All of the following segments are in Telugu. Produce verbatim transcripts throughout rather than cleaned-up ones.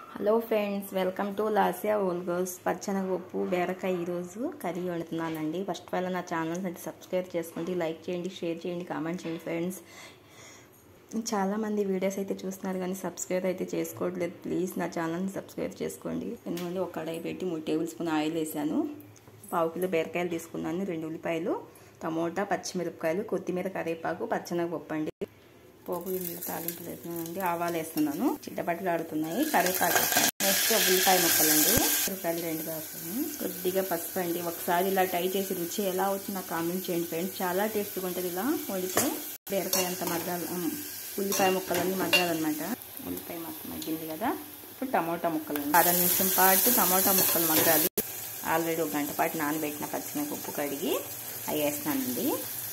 హలో ఫ్రెండ్స్, వెల్కమ్ టు లాసియా ఓల్గోస్. పచ్చనగపప్పు బీరకాయ ఈరోజు కర్రీ వండుతున్నానండి. ఫస్ట్ వాళ్ళ నా ఛానల్స్ అంటే సబ్స్క్రైబ్ చేసుకోండి, లైక్ చేయండి, షేర్ చేయండి, కామెంట్ చేయండి. ఫ్రెండ్స్, చాలామంది వీడియోస్ అయితే చూస్తున్నారు కానీ సబ్స్క్రైబ్ అయితే చేసుకోవట్లేదు. ప్లీజ్ నా ఛానల్ని సబ్స్క్రైబ్ చేసుకోండి. ఎందుకంటే ఒక కడాయి పెట్టి మూడు టేబుల్ స్పూన్ ఆయిల్ వేసాను. పావు కిలో బీరకాయలు తీసుకున్నాను, రెండు ఉల్లిపాయలు, టమోటా, పచ్చిమిరపకాయలు, కొత్తిమీర, కరివేపాకు, పచ్చనగపప్పు అండి. పోపు గిన్నెలో తాలింపు వేస్తున్నానండి. ఆవాలు వేస్తున్నాను, చిట్టపట్లు ఆడుతున్నాయి. కరివేపాకు వేస్తాను. నెక్స్ట్ ఉల్లిపాయ ముక్కలండి, ఉల్లిపాయలు రెండు వేస్తాను. కొద్దిగా పసుపు అండి. ఒకసారి ఇలా ట్రై చేసి రుచి ఎలా వచ్చిందో కామెంట్ చేయండి ఫ్రెండ్స్. చాలా టేస్ట్గా ఉంటుంది ఇలా వండితే. బీరకాయ అంత మగ్గాలి, ఉల్లిపాయ ముక్కలన్నీ మగ్గాలన్నమాట. ఉల్లిపాయ మొత్తం మగ్గింది కదా. ఇప్పుడు టమోటా ముక్కలు, అర నిమిషం పాటు టమోటా ముక్కలు మగ్గాలి. ఆల్రెడీ ఒక గంట పాటు నానబెట్టిన పచ్చిమిరపప్పు కడిగి అవి వేస్తానండి.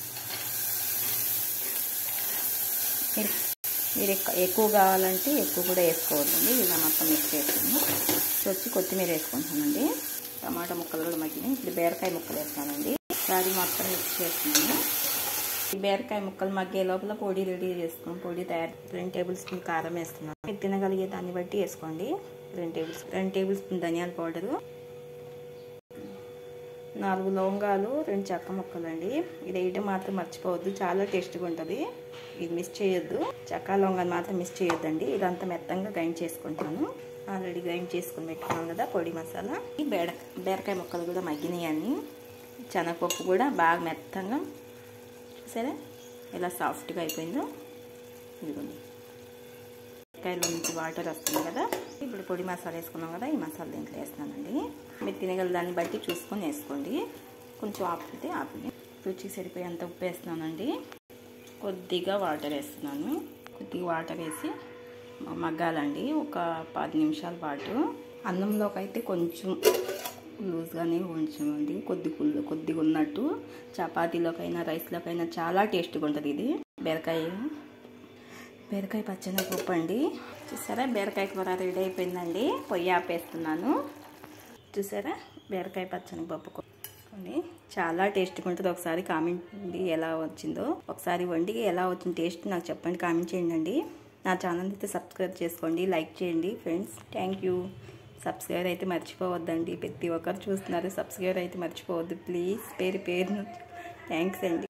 మీరు మీరు ఎక్కువ కావాలంటే ఎక్కువ కూడా వేసుకోవద్దండి. ఇలా మొత్తం మిక్స్ చేసుకుని వచ్చి కొత్తిమీర వేసుకుంటానండి. టమాటా ముక్కలు కూడా మగ్గినాయి. ఇప్పుడు బీరకాయ ముక్కలు వేస్తానండి. ఒకసారి మొత్తం మిక్స్ చేస్తున్నాను. ఈ బీరకాయ ముక్కలు మగ్గే లోపల పొడి రెడీ చేసుకున్నాం. పొడి తయారు రెండు టేబుల్ స్పూన్ కారం వేస్తున్నాను. మీరు తినగలిగే దాన్ని బట్టి వేసుకోండి. రెండు టేబుల్ స్పూన్ రెండు టేబుల్ స్పూన్ ధనియాల పౌడరు, నాలుగు లవంగాలు, రెండు చెక్క ముక్కలండి. ఇది వేయడం మాత్రం మర్చిపోవద్దు, చాలా టేస్ట్గా ఉంటుంది. ఇది మిస్ చేయొద్దు. చెక్క లవంగాలు మాత్రం మిస్ చేయొద్దండి. ఇదంతా మెత్తంగా గ్రైండ్ చేసుకుంటాను. ఆల్రెడీ గ్రైండ్ చేసుకుని పెట్టుకున్నాను కదా పొడి మసాలా. ఈ బేడ బీరకాయ ముక్కలు కూడా మగ్గినాయని. శనగపప్పు కూడా బాగా మెత్తంగా, సరే ఇలా సాఫ్ట్గా అయిపోయిందో. ఇదిగోండి, బీరకాయలో నుంచి వాటర్ వస్తుంది కదా. ఇప్పుడు పొడి మసాలా వేసుకున్నాం కదా, ఈ మసాలా దీంట్లో వేస్తున్నానండి. మీరు తినగల దాన్ని బట్టి చూసుకొని వేసుకోండి. కొంచెం ఆపితే ఆపి రుచికి సరిపోయేంత ఉప్పు వేస్తున్నానండి. కొద్దిగా వాటర్ వేస్తున్నాను. కొద్దిగా వాటర్ వేసి మగ్గాలండి ఒక పది నిమిషాల పాటు. అన్నంలోకి అయితే కొంచెం లూజ్గానే ఉంచండి, కొద్ది కొద్దిగా ఉన్నట్టు. చపాతీలోకైనా రైస్లోకైనా చాలా టేస్ట్గా ఉంటుంది ఇది. బీరకాయ బీరకాయ పచ్చనగపప్పు అండి. చూసారా, బీరకాయ కూర రెడీ అయిపోయిందండి. పొయ్యి ఆపేస్తున్నాను. చూసారా, బీరకాయ పచ్చనగపప్పు అని చాలా టేస్ట్గా ఉంటుంది. ఒకసారి కామెంట్ చేయండి ఎలా వచ్చిందో. ఒకసారి వండి ఎలా వచ్చింది టేస్ట్ నాకు చెప్పండి, కామెంట్ చేయండి. నా ఛానల్ అయితే సబ్స్క్రైబ్ చేసుకోండి, లైక్ చేయండి ఫ్రెండ్స్. Thank you. సబ్స్క్రైబ్ అయితే మర్చిపోవద్దండి. ప్రతి ఒక్కరు చూస్తున్నారు, సబ్స్క్రైబ్ అయితే మర్చిపోవద్దు ప్లీజ్. పేరు పేరు థ్యాంక్స్ అండి.